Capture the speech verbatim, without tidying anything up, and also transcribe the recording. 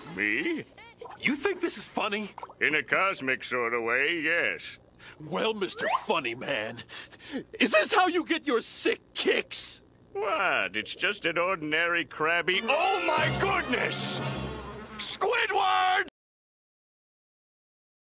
Me? You think this is funny? In a cosmic sort of way, yes. Well, Mister Funny Man, is this how you get your sick kicks? What? It's just an ordinary crabby... Oh, my goodness! Squidward!